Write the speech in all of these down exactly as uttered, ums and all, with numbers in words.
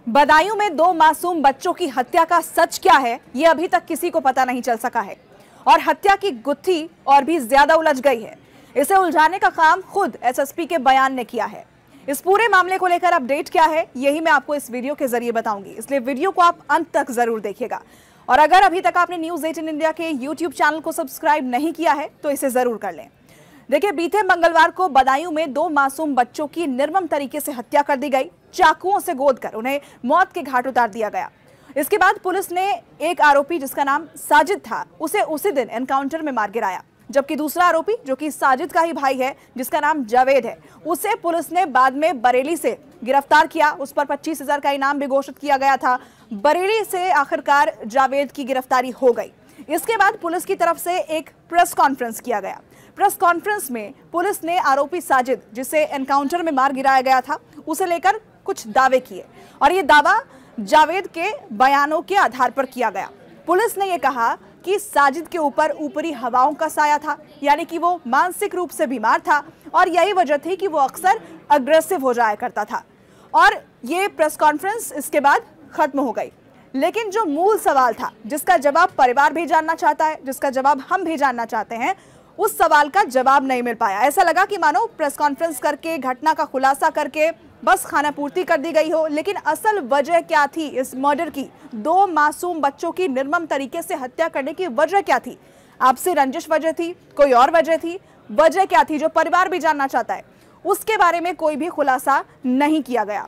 बदायूं में दो मासूम बच्चों की हत्या का सच क्या है, ये अभी तक किसी को पता नहीं चल सका है और हत्या की गुत्थी और भी ज्यादा उलझ गई है। इसे उलझाने का काम खुद एसएसपी के बयान ने किया है। इस पूरे मामले को लेकर अपडेट क्या है, यही मैं आपको इस वीडियो के जरिए बताऊंगी, इसलिए वीडियो को आप अंत तक जरूर देखिएगा। और अगर अभी तक आपने न्यूज़ अठारह इंडिया के यूट्यूब चैनल को सब्सक्राइब नहीं किया है तो इसे जरूर कर लें। देखिए, बीते मंगलवार को बदायूं में दो मासूम बच्चों की निर्मम तरीके से हत्या कर दी गई। चाकुओं से गोदकर उन्हें मौत के घाट उतार दिया गया। इसके बाद पुलिस ने एक आरोपी जिसका नाम साजिद था उसे उसी दिन एनकाउंटर में मार गिराया, जबकि दूसरा आरोपी जो कि साजिद का ही भाई है जिसका नाम जावेद है, उसे पुलिस ने बाद में बरेली से गिरफ्तार किया। उस पर पच्चीस हजार का इनाम भी घोषित किया गया था। बरेली से आखिरकार जावेद की गिरफ्तारी हो गई। इसके बाद पुलिस की तरफ से एक प्रेस कॉन्फ्रेंस किया गया। प्रेस कॉन्फ्रेंस में पुलिस ने आरोपी साजिद, जिसे एनकाउंटर में मार गिराया गया था, उसे लेकर कुछ दावे किए और ये दावा जावेद के बयानों के आधार पर किया गया। पुलिस ने यह कहा कि साजिद के ऊपर ऊपरी हवाओं का साया था, यानी कि वो मानसिक रूप से बीमार था और यही वजह थी कि वो अक्सर अग्रेसिव हो जाया करता था। और ये प्रेस कॉन्फ्रेंस इसके बाद खत्म हो गई। लेकिन जो मूल सवाल था, जिसका जवाब परिवार भी जानना चाहता है, जिसका जवाब हम भी जानना चाहते हैं, उस सवाल का जवाब नहीं मिल पाया। ऐसा लगा कि मानो प्रेस कॉन्फ्रेंस करके घटना का खुलासा करके बस खाना पूर्ति कर दी गई हो। लेकिन असल वजह क्या थी इस मर्डर की? दो मासूम बच्चों की निर्मम तरीके से हत्या करने की वजह क्या थी? आपसी रंजिश वजह थी? कोई और वजह थी? वजह क्या थी जो परिवार भी जानना चाहता है? उसके बारे में कोई भी खुलासा नहीं किया गया।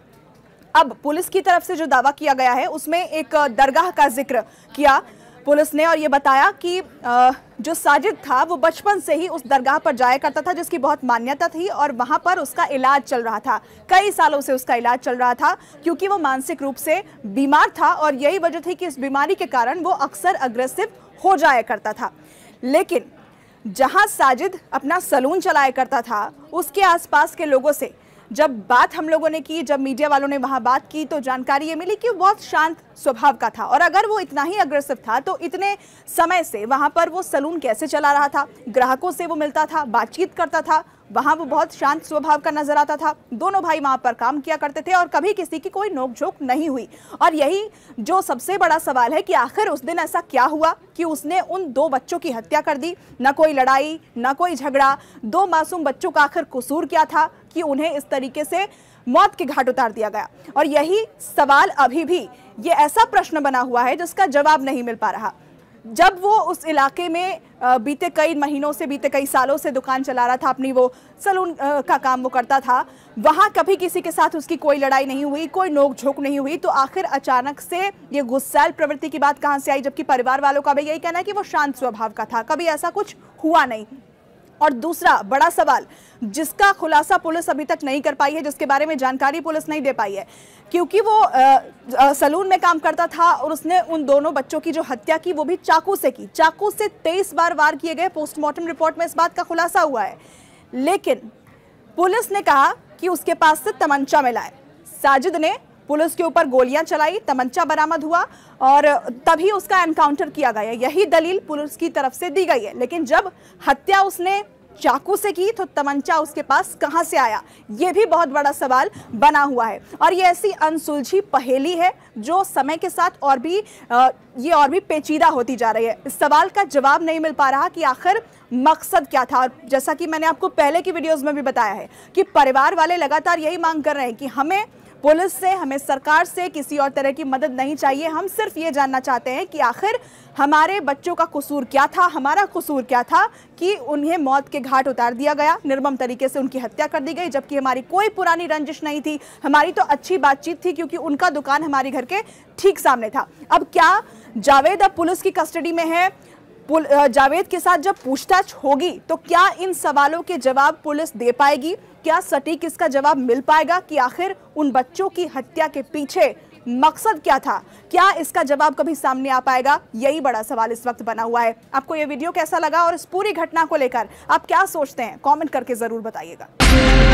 अब पुलिस की तरफ से जो दावा किया गया है उसमें एक दरगाह का जिक्र किया पुलिस ने और ये बताया कि जो साजिद था वो बचपन से ही उस दरगाह पर जाया करता था, जिसकी बहुत मान्यता थी और वहां पर उसका इलाज चल रहा था। कई सालों से उसका इलाज चल रहा था क्योंकि वो मानसिक रूप से बीमार था और यही वजह थी कि इस बीमारी के कारण वो अक्सर अग्रेसिव हो जाया करता था। लेकिन जहां साजिद अपना सलून चलाया करता था, उसके आसपास के लोगों से जब बात हम लोगों ने की, जब मीडिया वालों ने वहां बात की, तो जानकारी ये मिली कि वो बहुत शांत स्वभाव का था। और अगर वो इतना ही अग्रेसिव था तो इतने समय से वहां पर वो सलून कैसे चला रहा था? ग्राहकों से वो मिलता था, बातचीत करता था, वहां वो बहुत शांत स्वभाव का नजर आता था। दोनों भाई वहां पर काम किया करते थे और कभी किसी की कोई नोकझोंक नहीं हुई। और यही जो सबसे बड़ा सवाल है कि आखिर उस दिन ऐसा क्या हुआ कि उसने उन दो बच्चों की हत्या कर दी? न कोई लड़ाई, न कोई झगड़ा, दो मासूम बच्चों का आखिर कसूर क्या था कि उन्हें इस तरीके से मौत के घाट उतार दिया गया? और यही सवाल अभी भी ये ऐसा प्रश्न बना हुआ है जिसका जवाब नहीं मिल पा रहा। जब वो उस इलाके में बीते कई महीनों से, बीते कई सालों से दुकान चला रहा था, अपनी वो सलून का काम वो करता था, वहां कभी किसी के साथ उसकी कोई लड़ाई नहीं हुई, कोई नोक-झोंक नहीं हुई। तो आखिर अचानक से ये गुस्सैल प्रवृत्ति की बात कहां से आई? जबकि परिवार वालों का भी यही कहना है कि वो शांत स्वभाव का था, कभी ऐसा कुछ हुआ नहीं। और दूसरा बड़ा सवाल जिसका खुलासा पुलिस अभी तक नहीं कर पाई है, जिसके बारे में जानकारी पुलिस नहीं दे पाई है, क्योंकि वो सलून में काम करता था और उसने उन दोनों बच्चों की जो हत्या की वो भी चाकू से की। चाकू से तेईस बार वार किए गए। पोस्टमार्टम रिपोर्ट में इस बात का खुलासा हुआ है। लेकिन पुलिस ने कहा कि उसके पास से तमंचा मिला है। साजिद ने पुलिस के ऊपर गोलियां चलाई, तमंचा बरामद हुआ और तभी उसका एनकाउंटर किया गया। यही दलील पुलिस की तरफ से दी गई है। लेकिन जब हत्या उसने चाकू से की तो तमंचा उसके पास कहां से आया? यह भी बहुत बड़ा सवाल बना हुआ है और ये ऐसी अनसुलझी पहेली है जो समय के साथ और भी आ, ये और भी पेचीदा होती जा रही है। इस सवाल का जवाब नहीं मिल पा रहा कि आखिर मकसद क्या था। और जैसा कि मैंने आपको पहले की वीडियोस में भी बताया है कि परिवार वाले लगातार यही मांग कर रहे हैं कि हमें पुलिस से, हमें सरकार से किसी और तरह की मदद नहीं चाहिए। हम सिर्फ ये जानना चाहते हैं कि आखिर हमारे बच्चों का कसूर क्या था, हमारा कसूर क्या था कि उन्हें मौत के घाट उतार दिया गया, निर्मम तरीके से उनकी हत्या कर दी गई, जबकि हमारी कोई पुरानी रंजिश नहीं थी। हमारी तो अच्छी बातचीत थी क्योंकि उनका दुकान हमारे घर के ठीक सामने था। अब क्या जावेद अब पुलिस की कस्टडी में है? जावेद के साथ जब पूछताछ होगी तो क्या इन सवालों के जवाब पुलिस दे पाएगी? क्या सटीक इसका जवाब मिल पाएगा कि आखिर उन बच्चों की हत्या के पीछे मकसद क्या था? क्या इसका जवाब कभी सामने आ पाएगा? यही बड़ा सवाल इस वक्त बना हुआ है। आपको ये वीडियो कैसा लगा और इस पूरी घटना को लेकर आप क्या सोचते हैं? कमेंट करके जरूर बताइएगा।